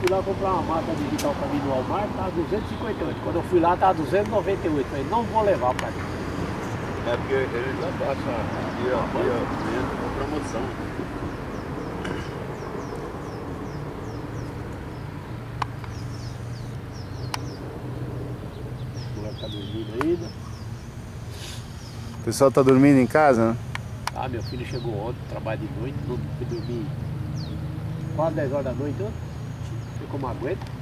fui lá comprar uma mata de vital para mim no Walmart, estava 258. Quando eu fui lá, estava 298. Falei, não vou levar para mim. É porque eles abaixam a promoção. O moleque tá dormindo ainda. O pessoal tá dormindo em casa, né? Ah, meu filho chegou ontem, trabalha de noite, não fui dormir quase 10 horas da noite, eu como aguento.